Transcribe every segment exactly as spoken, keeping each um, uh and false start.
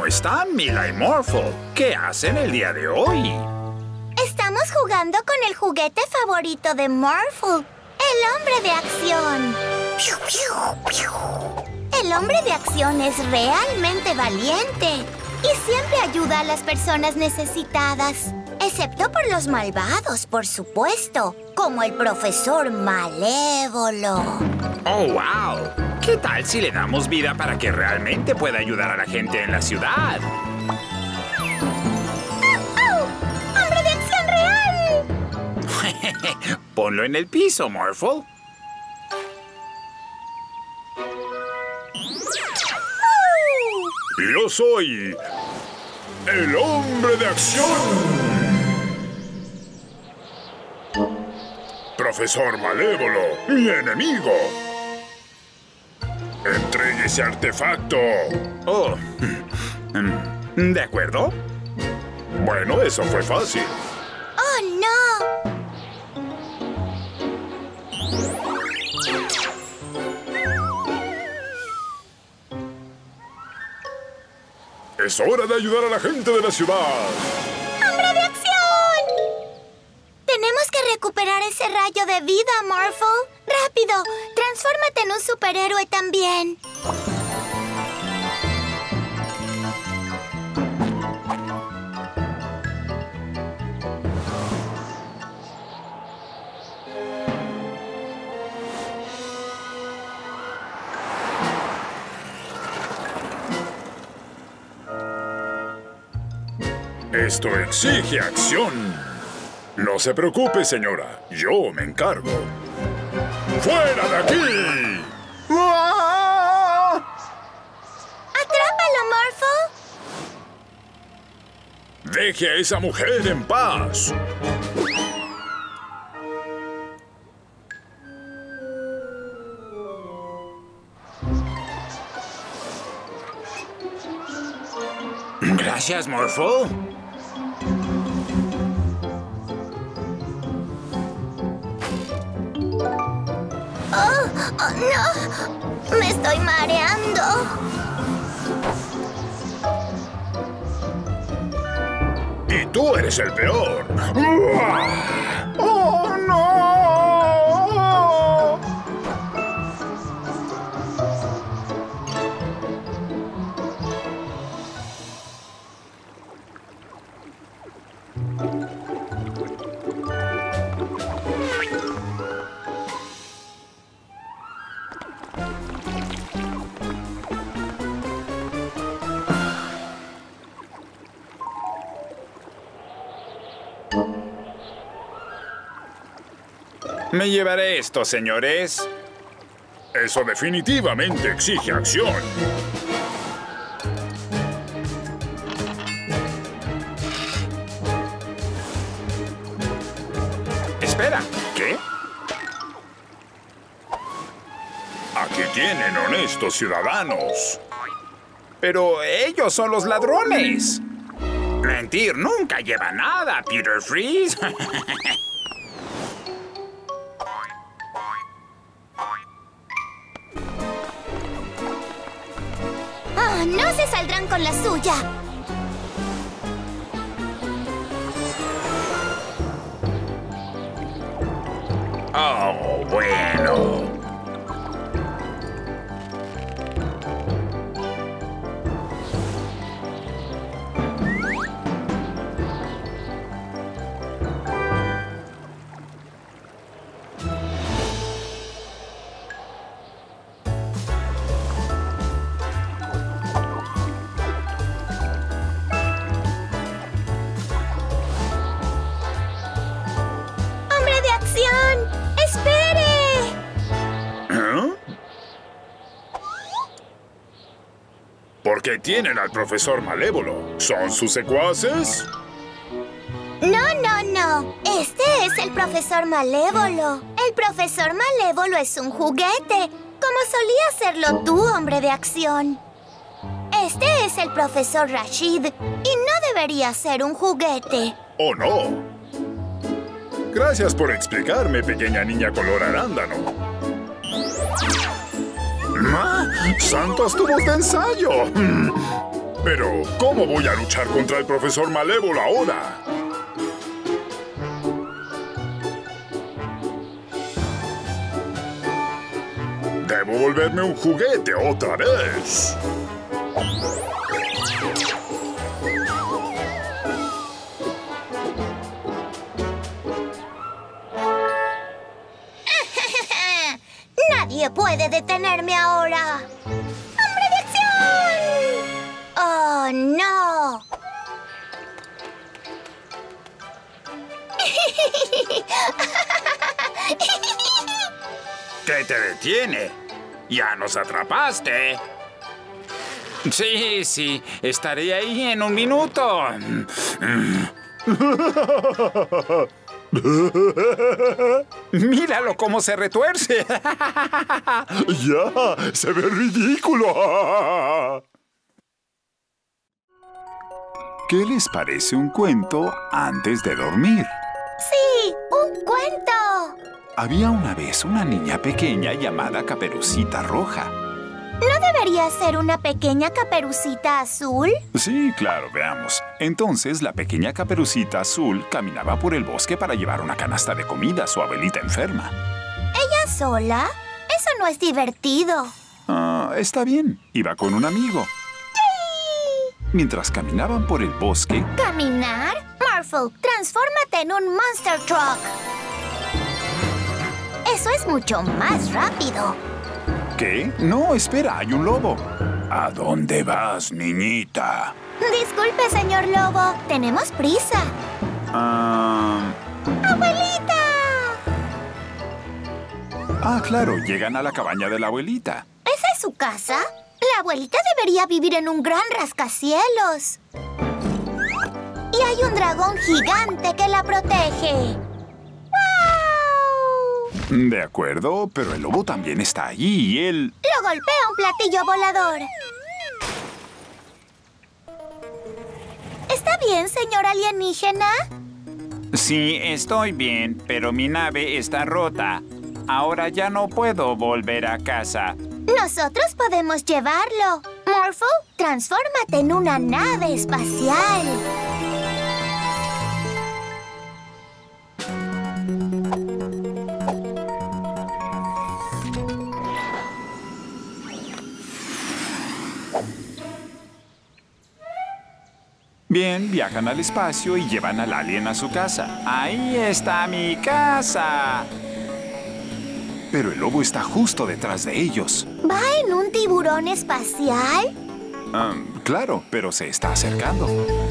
¿Cómo están, Mila y Morphle? ¿Qué hacen el día de hoy? Estamos jugando con el juguete favorito de Morphle, el hombre de acción. El hombre de acción es realmente valiente y siempre ayuda a las personas necesitadas. Excepto por los malvados, por supuesto, como el profesor Malévolo. ¡Oh, wow! ¿Qué tal si le damos vida para que realmente pueda ayudar a la gente en la ciudad? ¡Oh! ¡Hombre de acción real! Ponlo en el piso, Morphle. Yo soy el hombre de acción. Profesor Malévolo, mi enemigo. Entregue ese artefacto. Oh, ¿de acuerdo? Bueno, eso fue fácil. ¡Oh, no! Es hora de ayudar a la gente de la ciudad. ¡Hombre de acción! Tenemos que recuperar ese rayo de vida, Morphle. ¡Rápido! ¡Transfórmate en un superhéroe también! Esto exige acción. No se preocupe, señora. Yo me encargo. ¡Fuera de aquí! ¡Ah! ¡Atrápalo, Morphle! Deje a esa mujer en paz. Gracias, Morphle. ¡Oh! ¡Oh, no! ¡Me estoy mareando! Y tú eres el peor. ¡Oh, no! Me llevaré esto, señores. Eso definitivamente exige acción. Espera, ¿qué? Aquí tienen honestos ciudadanos. Pero ellos son los ladrones. Mentir nunca lleva nada, Peter Freeze. ¡Oh, no se saldrán con la suya! Oh, bueno. ¡Espere! ¿Eh? ¿Por qué tienen al profesor Malévolo? ¿Son sus secuaces? No, no, no. Este es el profesor Malévolo. El profesor Malévolo es un juguete, como solía serlo tú, hombre de acción. Este es el profesor Rashid, y no debería ser un juguete. ¿Oh, no? Gracias por explicarme, pequeña niña color arándano. ¿Ah? ¡Santos tubos de ensayo! Pero, ¿cómo voy a luchar contra el profesor Malévolo ahora? Debo volverme un juguete otra vez. Nadie puede detenerme ahora. ¡Hombre de acción! ¡Oh, no! ¿Qué te detiene? ¡Ya nos atrapaste! Sí, sí, estaré ahí en un minuto. ¡Míralo cómo se retuerce! ¡Ya! ¡Se ve ridículo! ¿Qué les parece un cuento antes de dormir? ¡Sí! ¡Un cuento! Había una vez una niña pequeña llamada Caperucita Roja. ¿No debería ser una pequeña Caperucita Azul? Sí, claro, veamos. Entonces, la pequeña Caperucita Azul caminaba por el bosque para llevar una canasta de comida a su abuelita enferma. ¿Ella sola? Eso no es divertido. Ah, está bien. Iba con un amigo. ¡Sí! Mientras caminaban por el bosque... ¿Caminar? Morphle, transfórmate en un Monster Truck. Eso es mucho más rápido. ¿Qué? No, espera, hay un lobo. ¿A dónde vas, niñita? Disculpe, señor Lobo. Tenemos prisa. Ah... ¡Abuelita! Ah, claro, llegan a la cabaña de la abuelita. ¿Esa es su casa? La abuelita debería vivir en un gran rascacielos. Y hay un dragón gigante que la protege. De acuerdo, pero el lobo también está allí y él... Lo golpea un platillo volador. ¿Está bien, señor alienígena? Sí, estoy bien, pero mi nave está rota. Ahora ya no puedo volver a casa. Nosotros podemos llevarlo. Morphle, transfórmate en una nave espacial. Bien, viajan al espacio y llevan al alien a su casa. ¡Ahí está mi casa! Pero el lobo está justo detrás de ellos. ¿Va en un tiburón espacial? Ah, claro, pero se está acercando.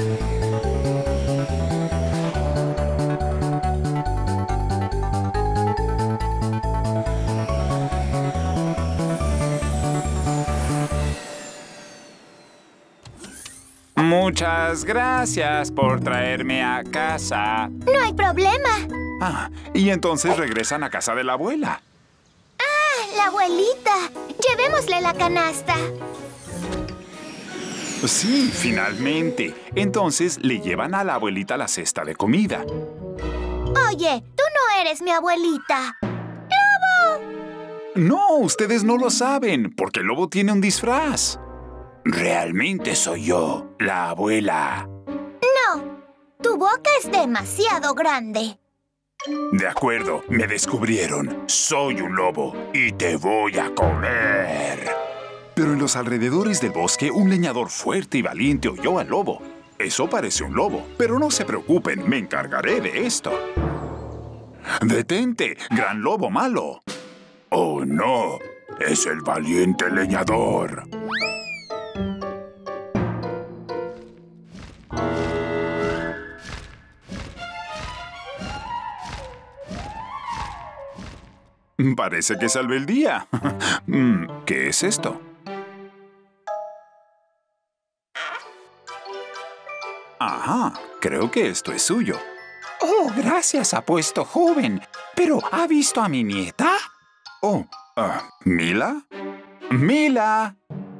Muchas gracias por traerme a casa. No hay problema. Ah, y entonces regresan a casa de la abuela. ¡Ah, la abuelita! Llevémosle la canasta. Sí, finalmente. Entonces le llevan a la abuelita la cesta de comida. Oye, tú no eres mi abuelita. ¡Lobo! No, ustedes no lo saben, porque el lobo tiene un disfraz. Realmente soy yo, la abuela. No, tu boca es demasiado grande. De acuerdo, me descubrieron. Soy un lobo y te voy a comer. Pero en los alrededores del bosque, un leñador fuerte y valiente oyó al lobo. Eso parece un lobo, pero no se preocupen, me encargaré de esto. ¡Detente, gran lobo malo! ¡Oh, no! ¡Es el valiente leñador! Parece que salvé el día. ¿Qué es esto? Ajá, creo que esto es suyo. Oh, gracias, apuesto joven. ¿Pero ha visto a mi nieta? Oh, uh, ¿Mila? ¡Mila!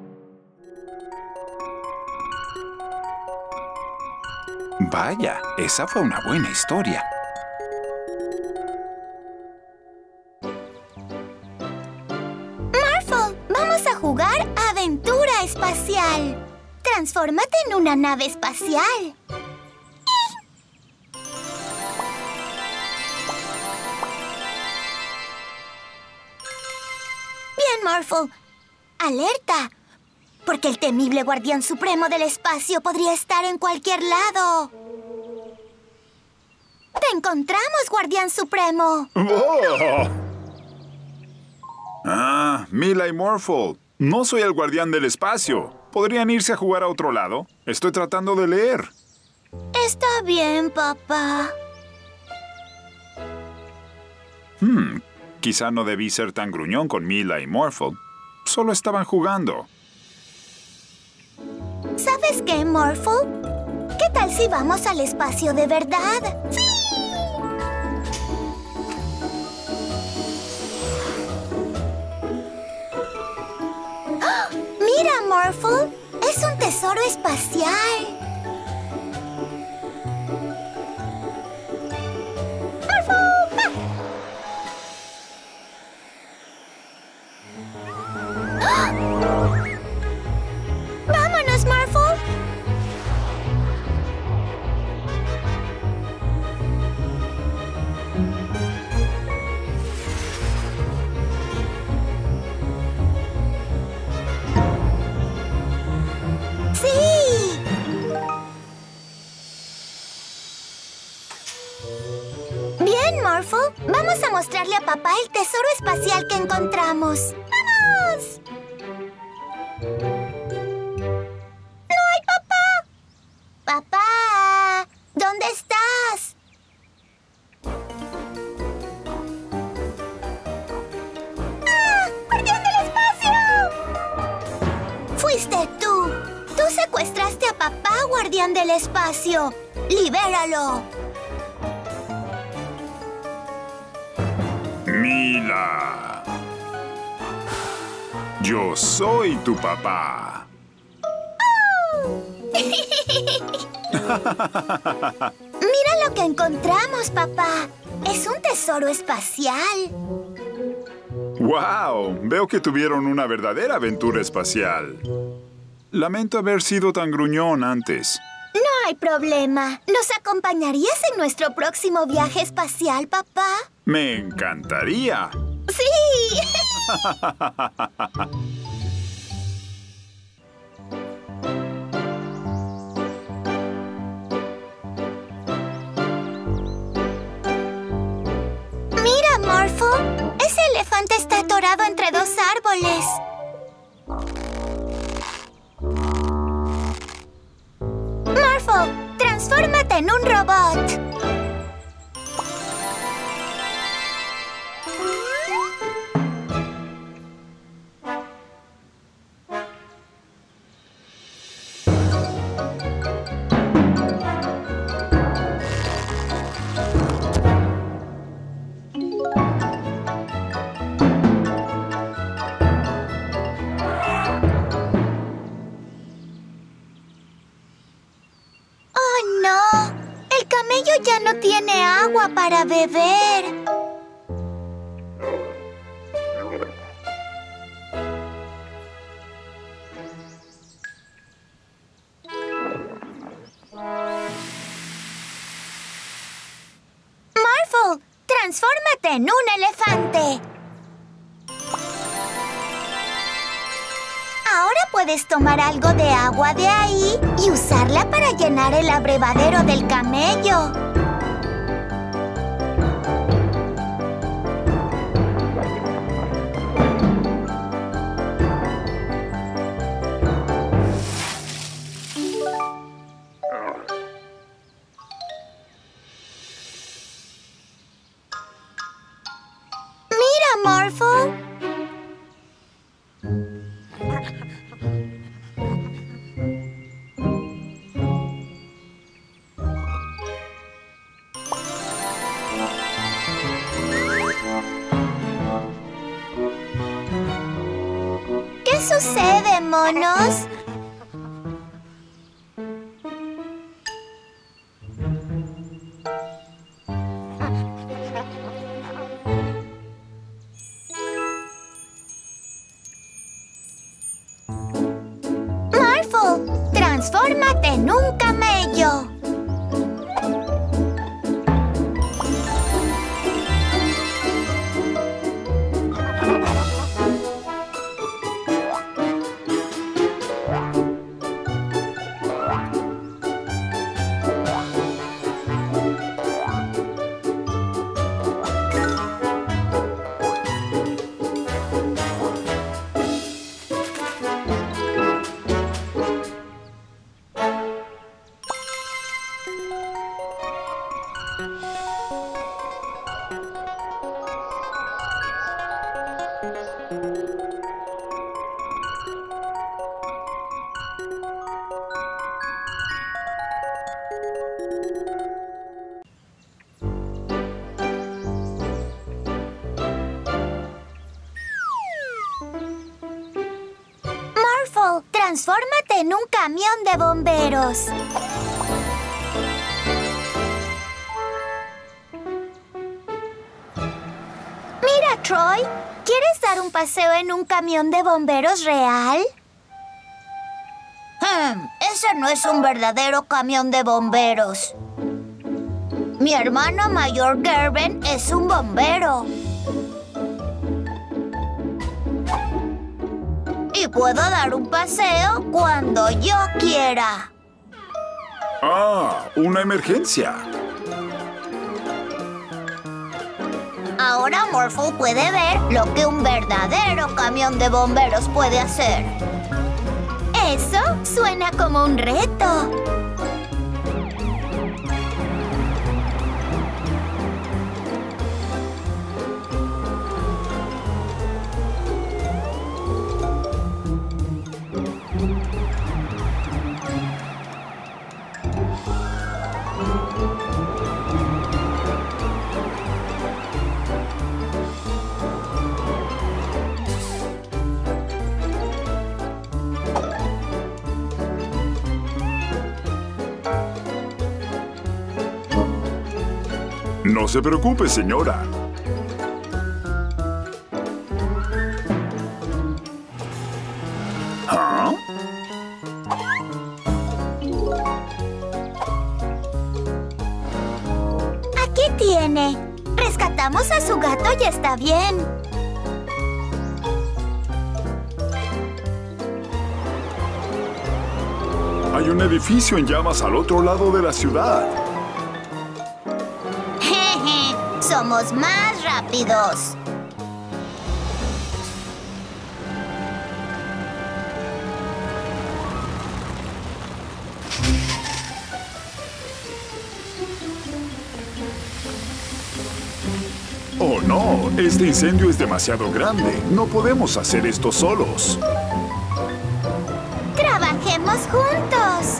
Vaya, esa fue una buena historia. Morphle, vamos a jugar Aventura Espacial. transfórmate en una nave espacial. Bien, Morphle. ¡Alerta! Porque el temible guardián supremo del espacio podría estar en cualquier lado. ¡Te encontramos, guardián supremo! ¡Oh! Ah, Mila y Morphle. No soy el guardián del espacio. ¿Podrían irse a jugar a otro lado? Estoy tratando de leer. Está bien, papá. Hmm, quizá no debí ser tan gruñón con Mila y Morphle. Solo estaban jugando. ¿Sabes qué, Morphle? ¿Qué tal si vamos al espacio de verdad? ¡Sí! ¡Oh! ¡Mira, Morphle! ¡Es un tesoro espacial! ¡Vámonos, Morphle! ¡Sí! Bien, Morphle. Vamos a mostrarle a papá el tesoro espacial que encontramos. ¡Vamos! ¡Papá! ¿Dónde estás? ¡Ah! ¡Guardián del espacio! ¡Fuiste tú! ¡Tú secuestraste a papá, guardián del espacio! ¡Libéralo! Mila. Yo soy tu papá. Mira lo que encontramos, papá. Es un tesoro espacial. ¡Wow! Veo que tuvieron una verdadera aventura espacial. Lamento haber sido tan gruñón antes. No hay problema. ¿Nos acompañarías en nuestro próximo viaje espacial, papá? Me encantaría. ¡Sí! ¡Mira, Morphle! Ese elefante está atorado entre dos árboles. Morphle, transfórmate en un robot. Ya no tiene agua para beber. Morphle, transfórmate en un elefante. Ahora puedes tomar algo de agua de ahí y usarla para llenar el abrevadero del camello. Mira, Morphle. ¿Qué sucede, monos? Morphle, transfórmate en un camello. Transfórmate en un camión de bomberos. Mira, Troy, ¿quieres dar un paseo en un camión de bomberos real? Hmm, ese no es un verdadero camión de bomberos. Mi hermano mayor, Gerben, es un bombero. Y puedo dar un paseo cuando yo quiera. Ah, una emergencia. Ahora Morphle puede ver lo que un verdadero camión de bomberos puede hacer. Eso suena como un reto. No se preocupe, señora. ¿Ah? Aquí tiene. Rescatamos a su gato y está bien. Hay un edificio en llamas al otro lado de la ciudad. Somos más rápidos. Oh, no. Este incendio es demasiado grande. No podemos hacer esto solos. ¡Trabajemos juntos!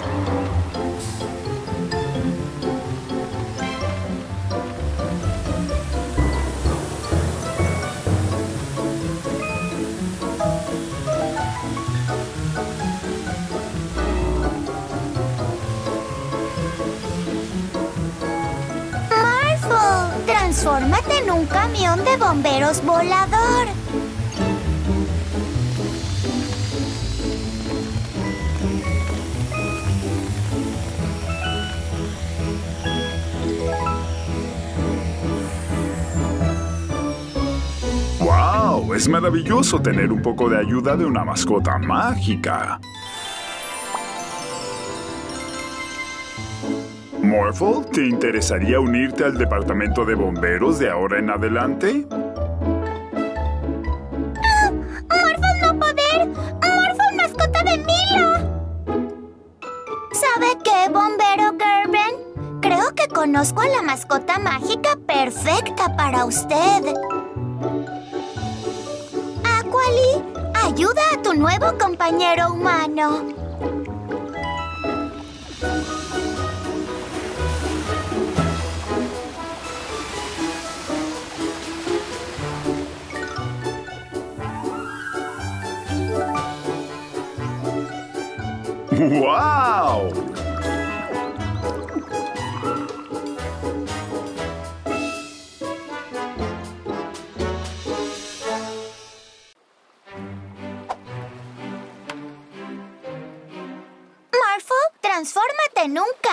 Transfórmate en un camión de bomberos volador. ¡Wow! Es maravilloso tener un poco de ayuda de una mascota mágica. Morphle, ¿te interesaría unirte al departamento de bomberos de ahora en adelante? ¡Ah! ¡Morphle no poder! ¡Morphle mascota de Mila! ¿Sabe qué, bombero Gerben? Creo que conozco a la mascota mágica perfecta para usted. Aquali, ayuda a tu nuevo compañero humano. ¡Wow! Morphle,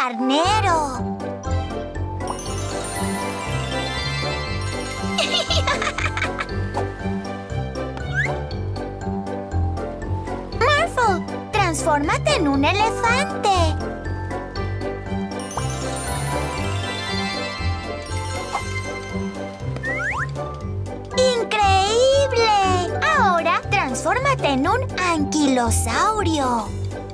carnero. Morphle, transfórmate en un elefante. ¡Increíble! Ahora, transfórmate en un anquilosaurio.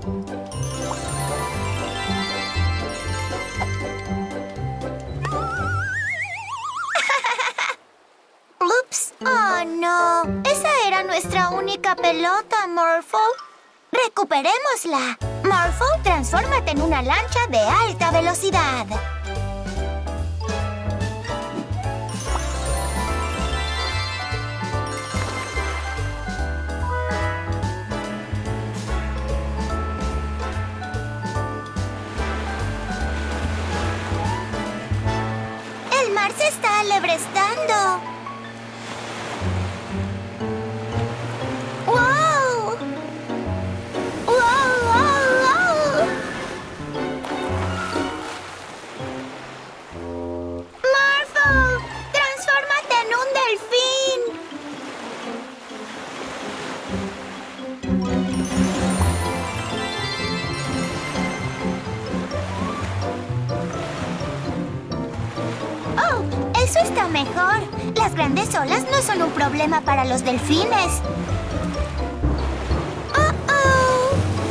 ¡Ups! ¡Oh, no! Esa era nuestra única pelota, Morphle. ¡Recuperémosla! Morphle, transfórmate en una lancha de alta velocidad. El mar se está alebrestando. ¡Wow! ¡Wow, wow, wow! ¡Morphle! ¡Transfórmate en un delfín! ¡Oh! ¡Eso está mejor! Las grandes olas no son un problema para los delfines. ¡Oh, oh!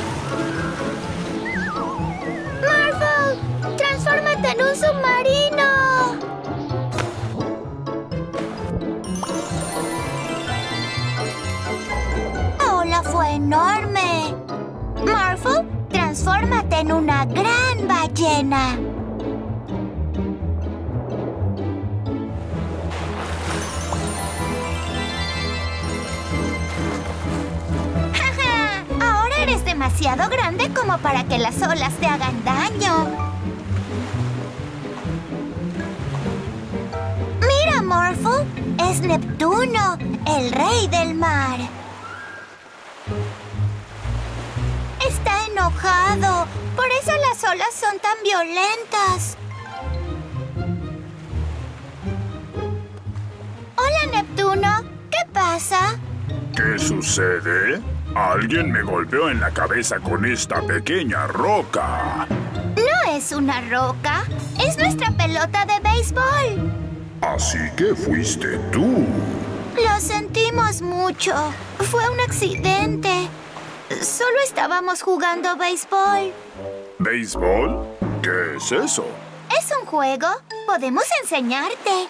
¡Morphle! ¡Transfórmate en un submarino! La ola fue enorme. Morphle, transfórmate en una gran ballena. Ahora eres demasiado grande como para que las olas te hagan daño. Mira, Morphle, es Neptuno, el rey del mar. Está enojado. Por eso las olas son tan violentas. Hola, Neptuno. ¿Qué pasa? ¿Qué sucede? Alguien me golpeó en la cabeza con esta pequeña roca. No es una roca. Es nuestra pelota de béisbol. Así que fuiste tú. Lo sentimos mucho. Fue un accidente. Solo estábamos jugando béisbol. ¿Béisbol? ¿Qué es eso? Es un juego. Podemos enseñarte.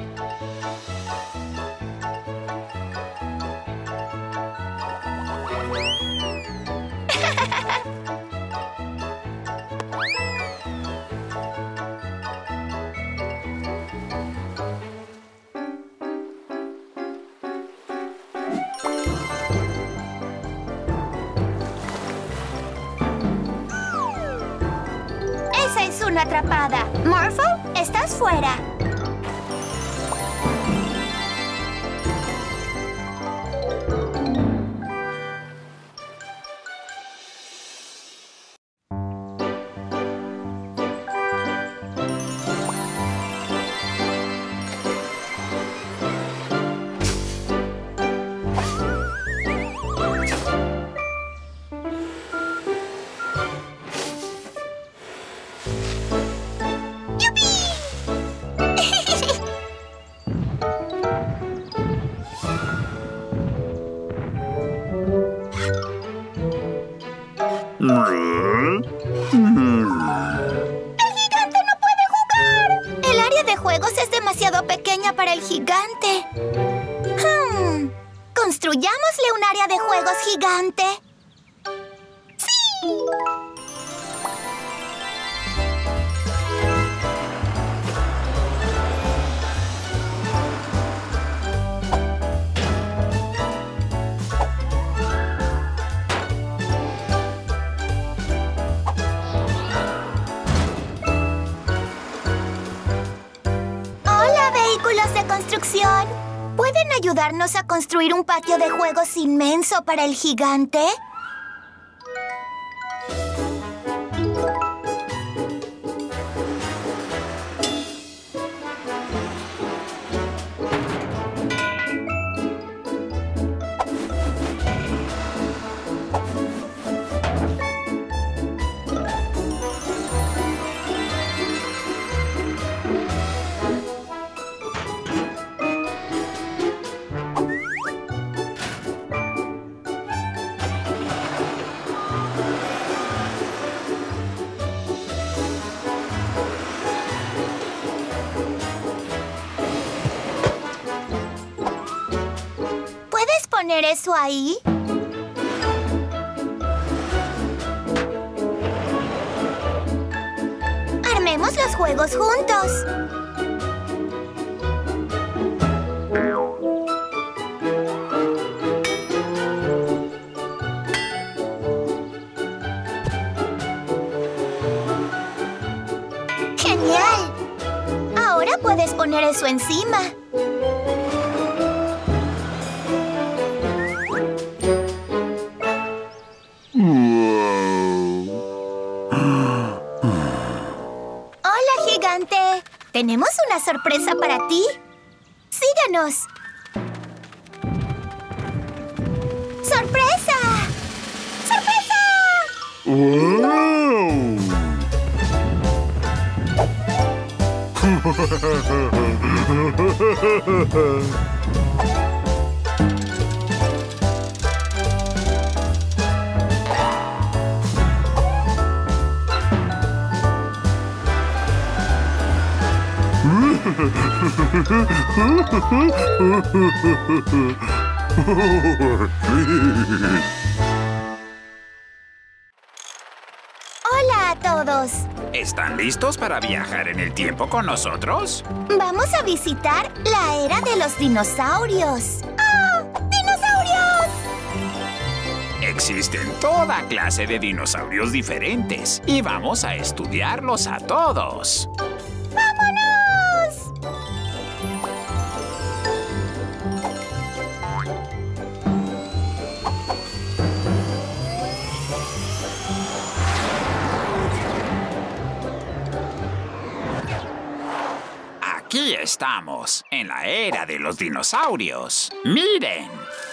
Esa es una atrapada. Morphle, estás fuera. Demasiado pequeña para el gigante. Hmm. Construyámosle un área de juegos gigante. ¡Sí! Vehículos de construcción. ¿Pueden ayudarnos a construir un patio de juegos inmenso para el gigante? poner eso ahí? Armemos los juegos juntos. ¡Genial! Ahora puedes poner eso encima. Hola, gigante. Tenemos una sorpresa para ti. Síguenos. ¡Sorpresa! ¡Sorpresa! ¡Wow! Hola a todos. ¿Están listos para viajar en el tiempo con nosotros? Vamos a visitar la era de los dinosaurios. ¡Ah! ¡Dinosaurios! Existen toda clase de dinosaurios diferentes y vamos a estudiarlos a todos. ¡Vámonos! Aquí estamos, en la era de los dinosaurios. ¡Miren!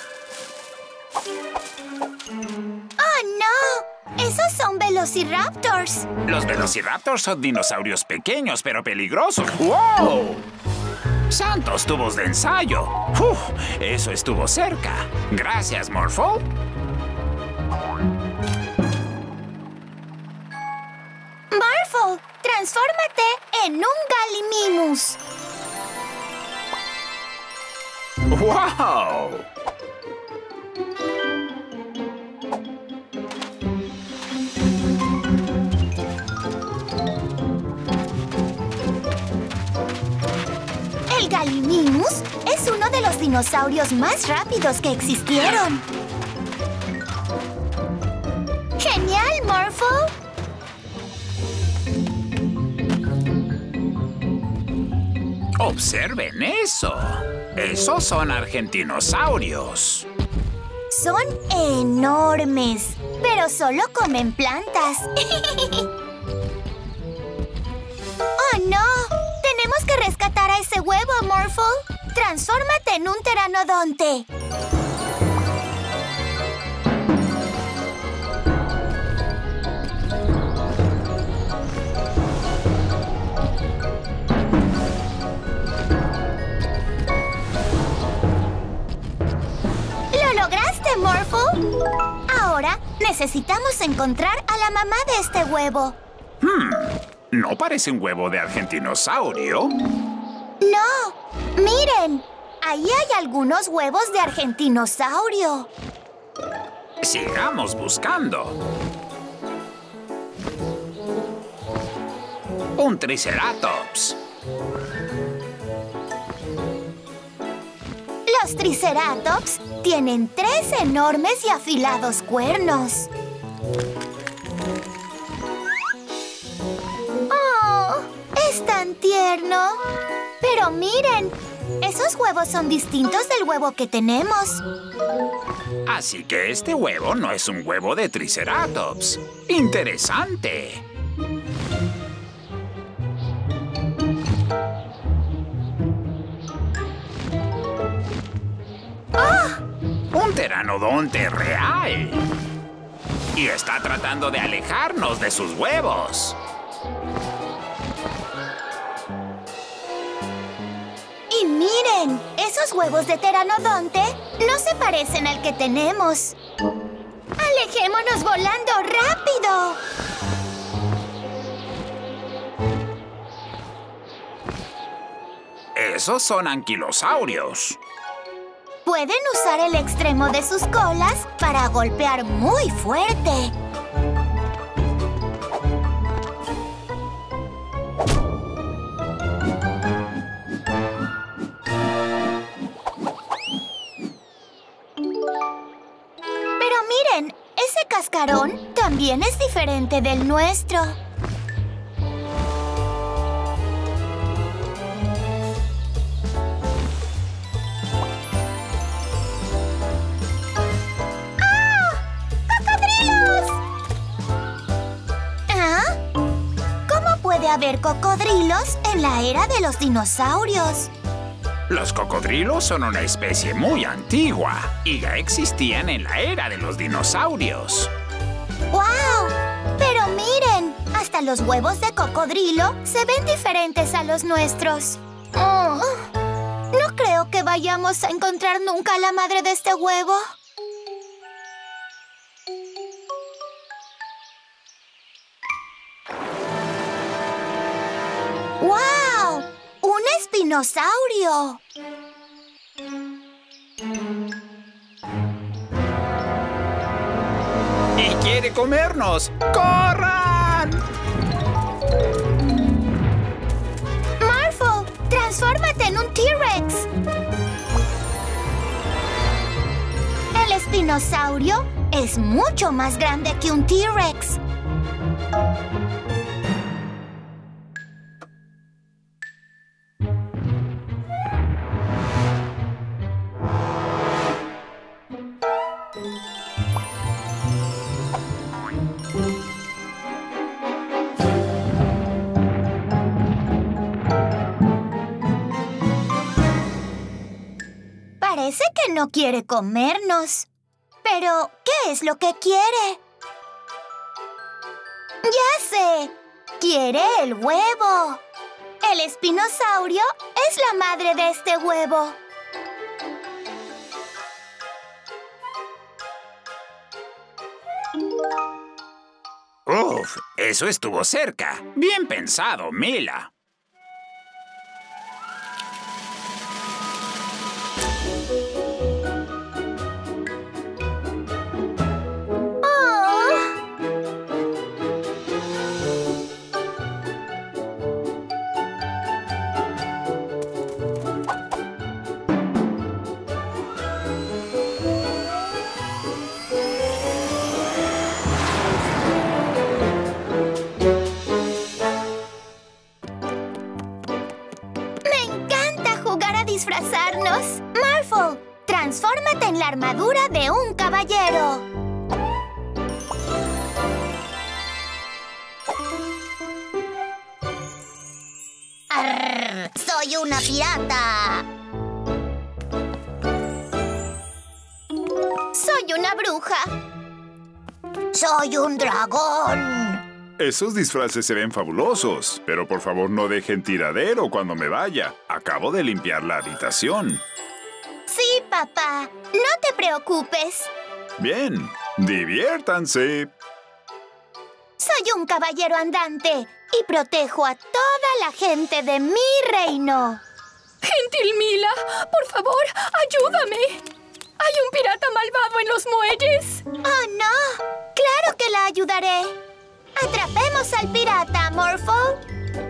¡Oh, no! ¡Esos son velociraptors! Los velociraptors son dinosaurios pequeños pero peligrosos. ¡Wow! ¡Santos tubos de ensayo! ¡Uf! Eso estuvo cerca. Gracias, Morphle. Morphle, transfórmate en un Gallimimus. ¡Wow! El Gallimimus es uno de los dinosaurios más rápidos que existieron. ¡Genial, Morphle! ¡Observen eso! Esos son argentinosaurios. Son enormes, pero solo comen plantas. ¡Oh, no! ¡Tenemos que rescatar a ese huevo, Morphle! ¡Transfórmate en un pteranodonte! ¡Lo lograste, Morphle! Ahora necesitamos encontrar a la mamá de este huevo. Hmm, ¿no parece un huevo de argentinosaurio? ¡No! ¡Miren! Ahí hay algunos huevos de argentinosaurio. Sigamos buscando. Un triceratops. Los triceratops tienen tres enormes y afilados cuernos. ¡Oh! ¡Es tan tierno! Pero miren, esos huevos son distintos del huevo que tenemos. Así que este huevo no es un huevo de triceratops. ¡Interesante! ¡Ah! ¡Un pteranodonte real! Y está tratando de alejarnos de sus huevos. Y miren, esos huevos de pteranodonte no se parecen al que tenemos. ¡Alejémonos volando rápido! Esos son anquilosaurios. Pueden usar el extremo de sus colas para golpear muy fuerte. Pero miren, ese cascarón también es diferente del nuestro. Haber cocodrilos en la era de los dinosaurios. Los cocodrilos son una especie muy antigua y ya existían en la era de los dinosaurios. ¡Guau! Pero miren, hasta los huevos de cocodrilo se ven diferentes a los nuestros. Oh, no creo que vayamos a encontrar nunca a la madre de este huevo. ¡Wow! ¡Un espinosaurio! ¡Y quiere comernos! ¡Corran! ¡Morphle! ¡Transfórmate en un T-Rex! El espinosaurio es mucho más grande que un T-Rex. Parece que no quiere comernos. Pero, ¿qué es lo que quiere? ¡Ya sé! ¡Quiere el huevo! El espinosaurio es la madre de este huevo. ¡Uf! Eso estuvo cerca. Bien pensado, Mila. Disfrazarnos. Morphle, transfórmate en la armadura de un caballero. Arr, ¡soy una pirata! ¡Soy una bruja! ¡Soy un dragón! Esos disfraces se ven fabulosos, pero por favor no dejen tiradero cuando me vaya. Acabo de limpiar la habitación. Sí, papá. No te preocupes. Bien, diviértanse. Soy un caballero andante y protejo a toda la gente de mi reino. Gentil Mila, por favor, ayúdame. Hay un pirata malvado en los muelles. ¡Oh, no! ¡Claro que la ayudaré! ¡Atrapemos al pirata, Morphle!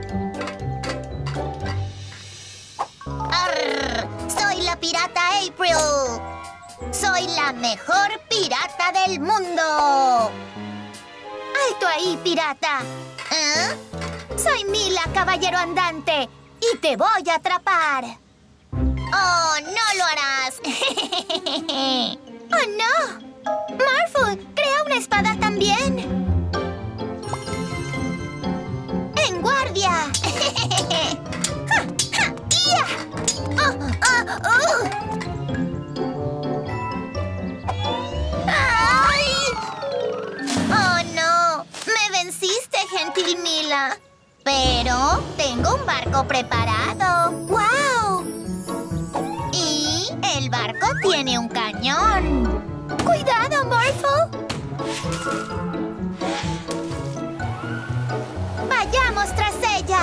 Arr, ¡soy la pirata April! ¡Soy la mejor pirata del mundo! ¡Alto ahí, pirata! ¿Eh? Soy Mila, caballero andante, y te voy a atrapar. ¡Oh, no lo harás! ¡Oh, no! Morphle, crea una espada también. ¡En guardia! ¡Ja, ja, ia! ¡Oh, oh, oh! ¡Ay! ¡Oh, no! Me venciste, gentil Mila. Pero tengo un barco preparado. ¡Guau! Y el barco tiene un cañón. ¡Cuidado, Morphle! ¡Vayamos tras ella!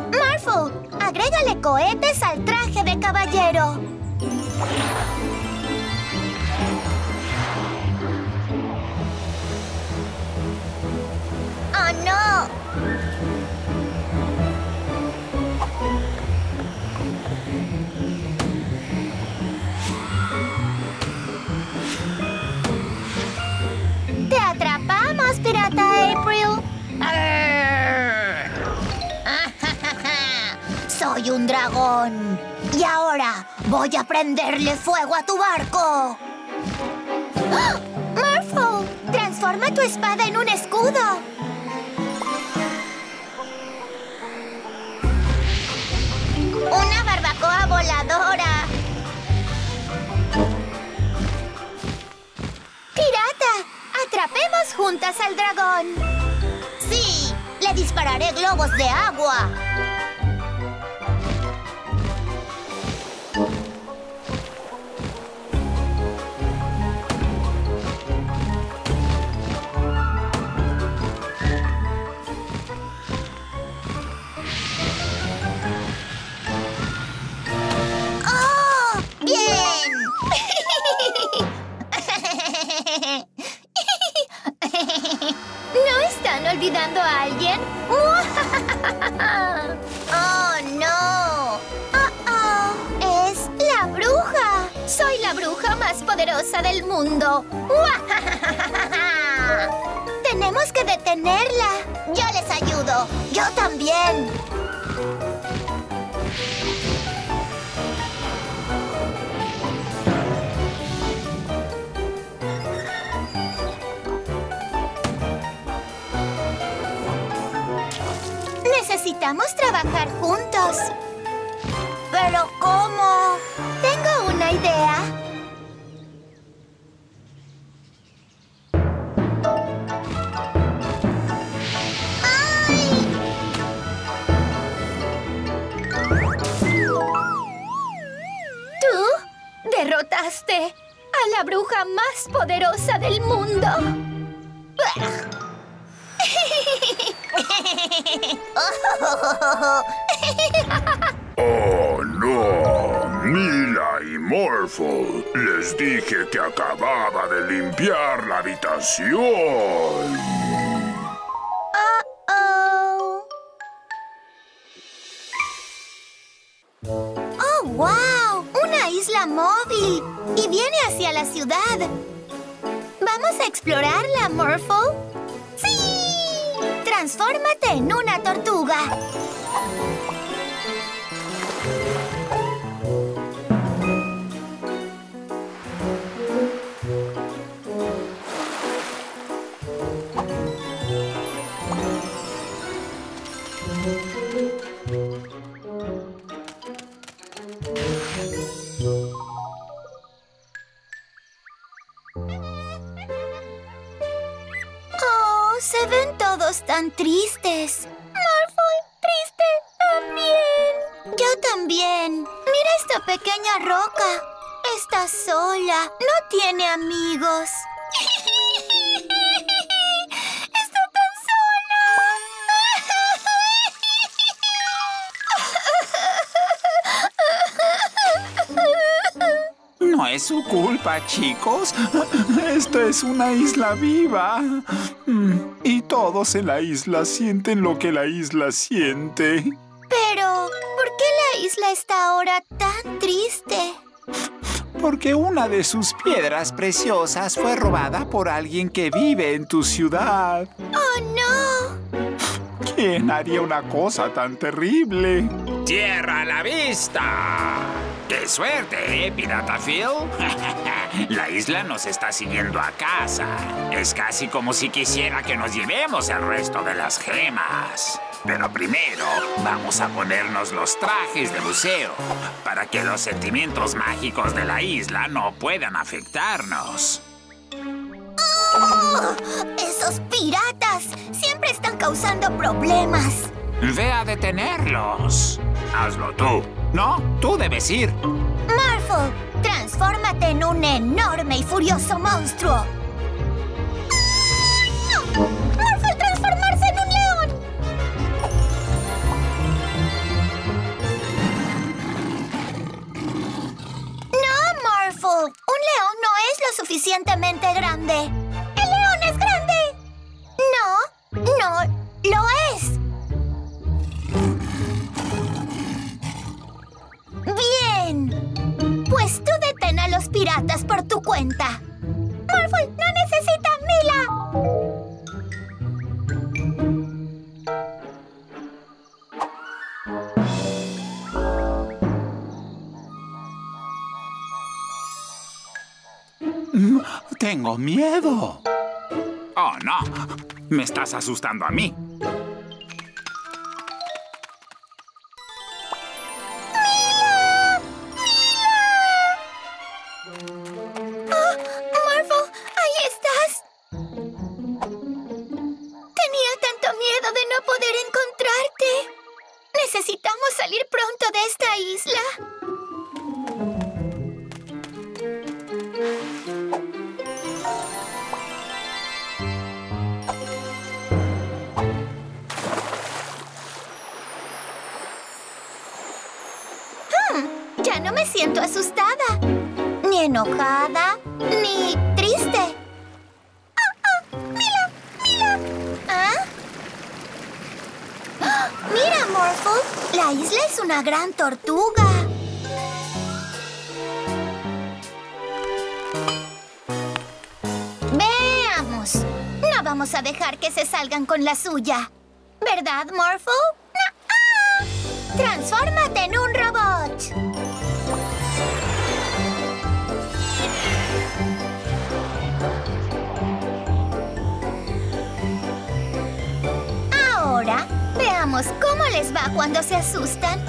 Morphle, agrégale cohetes al traje de caballero. soy un dragón. Y ahora voy a prenderle fuego a tu barco. ¡Ah! ¡Morphle! Transforma tu espada en un escudo. ¡Una barbacoa voladora! ¡Pirata! ¡Atrapemos juntas al dragón! ¡Sí! ¡Le dispararé globos de agua! ¿No están olvidando a alguien? ¡Oh, no! ¡Oh, oh! ¡Es la bruja! Soy la bruja más poderosa del mundo. ¡Tenemos que detenerla! ¡Yo les ayudo! ¡Yo también! Necesitamos trabajar juntos. ¿Pero cómo? Tengo una idea. ¡Ay! Tú derrotaste a la bruja más poderosa del mundo. ¡Oh, no! Mila y Morphle. Les dije que acababa de limpiar la habitación. Uh-oh. ¡Oh, wow! ¡Una isla móvil! Y viene hacia la ciudad. ¿Vamos a explorarla, Morphle? ¡Sí! Transfórmate en una tortuga. Se ven todos tan tristes. Morphle, triste también. Yo también. Mira esta pequeña roca. Está sola. No tiene amigos. Está tan sola. No es su culpa, chicos. Esta es una isla viva. Y todos en la isla sienten lo que la isla siente. Pero, ¿por qué la isla está ahora tan triste? Porque una de sus piedras preciosas fue robada por alguien que vive en tu ciudad. ¡Oh, no! ¿Quién haría una cosa tan terrible? ¡Tierra a la vista! ¡Qué suerte, eh, Pirata Phil! La isla nos está siguiendo a casa. Es casi como si quisiera que nos llevemos el resto de las gemas. Pero primero vamos a ponernos los trajes de buceo para que los sentimientos mágicos de la isla no puedan afectarnos. ¡Oh! ¡Esos piratas! Siempre están causando problemas. Ve a detenerlos. Hazlo tú. No, tú debes ir. Morphle, transfórmate en un enorme y furioso monstruo. ¡No! ¡Morphle, transformarse en un león! No, Morphle. Un león no es lo suficientemente grande. ¡El león es grande! No, no lo es. Bien. Pues tú detén a los piratas por tu cuenta. Morphle, no necesita Mila. Tengo miedo. Oh, no. Me estás asustando a mí. Necesitamos salir pronto de esta isla. Hmm, ya no me siento asustada, ni enojada, ni triste. ¡Ah, ah! ¡Mila! ¡Mila! ¿Ah? ¡Mira, Morphle! La isla es una gran tortuga. Veamos. No vamos a dejar que se salgan con la suya. ¿Verdad, Morphle? ¡Ah! ¡Transfórmate en un robot! Ahora, veamos cómo les va cuando se asustan.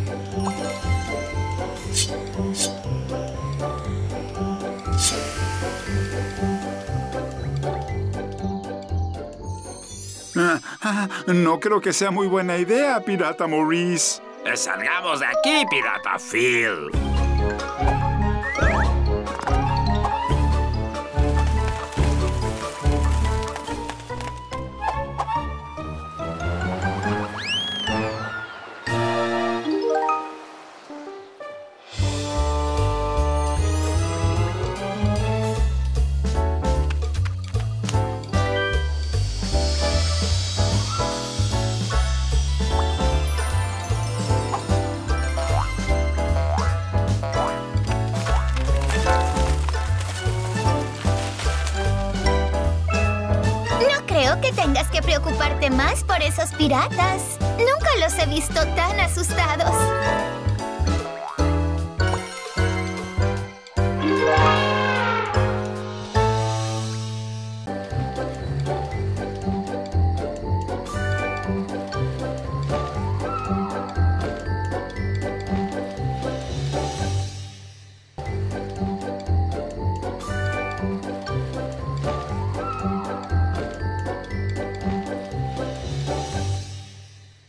Ah, ah, no creo que sea muy buena idea, Pirata Maurice. Salgamos de aquí, Pirata Phil. Creo que tengas que preocuparte más por esos piratas. Nunca los he visto tan asustados.